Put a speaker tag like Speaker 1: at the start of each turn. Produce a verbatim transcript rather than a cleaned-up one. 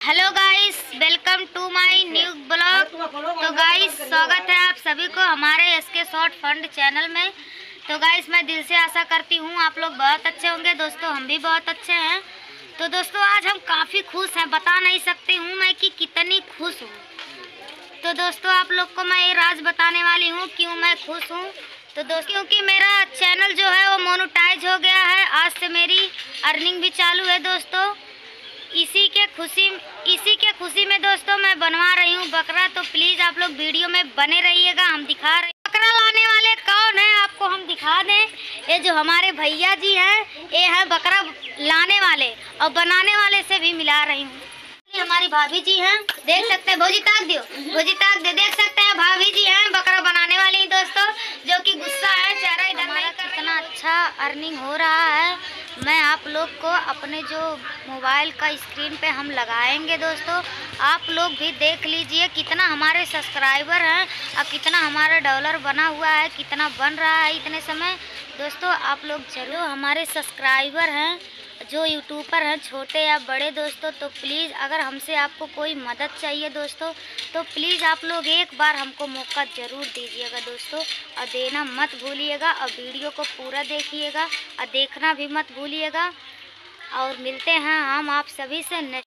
Speaker 1: Hello guys, welcome to my new blog. तो guys, स्वागत है आप सभी को हमारे एसके शॉर्ट फंड चैनल में। तो गाइस, मैं दिल से आशा करती हूँ आप लोग बहुत अच्छे होंगे। दोस्तों, हम भी बहुत अच्छे हैं। तो दोस्तों, आज हम काफ़ी खुश हैं, बता नहीं सकती हूँ मैं कि कितनी खुश हूँ। तो दोस्तों, आप लोग को मैं ये राज बताने वाली हूँ क्यों मैं खुश हूँ। तो दोस्तों, क्योंकि मेरा चैनल जो है वो मोनेटाइज हो गया है। आज से मेरी अर्निंग भी चालू है दोस्तों। इसी के खुशी इसी के खुशी में दोस्तों मैं बनवा रही हूँ बकरा। तो प्लीज़ आप लोग वीडियो में बने रहिएगा। हम दिखा रहे हैं बकरा लाने वाले कौन है, आपको हम दिखा दें। ये जो हमारे भैया जी हैं, ये है बकरा लाने वाले और बनाने वाले से भी मिला रही हूँ। ये हमारी भाभी जी हैं, देख सकते हैं। भोजी ताक दियो, भोजी ताक दे। देख सकते हैं भाभी जी हैं, बकरा बनाने वाली दोस्तों, जो कि गुस्सा है, चेहरा इधर नहीं कर। कितना अच्छा अर्निंग हो रहा है, मैं आप लोग को अपने जो मोबाइल का स्क्रीन पे हम लगाएंगे दोस्तों। आप लोग भी देख लीजिए कितना हमारे सब्सक्राइबर हैं और कितना हमारा डॉलर बना हुआ है, कितना बन रहा है इतने समय दोस्तों। आप लोग जरूर हमारे सब्सक्राइबर हैं जो यूट्यूबर हैं, छोटे या बड़े दोस्तों। तो प्लीज़ अगर हमसे आपको कोई मदद चाहिए दोस्तों, तो प्लीज़ आप लोग एक बार हमको मौका ज़रूर दीजिएगा दोस्तों, और देना मत भूलिएगा। और वीडियो को पूरा देखिएगा और देखना भी मत भूलिएगा। और मिलते हैं हम आप सभी से।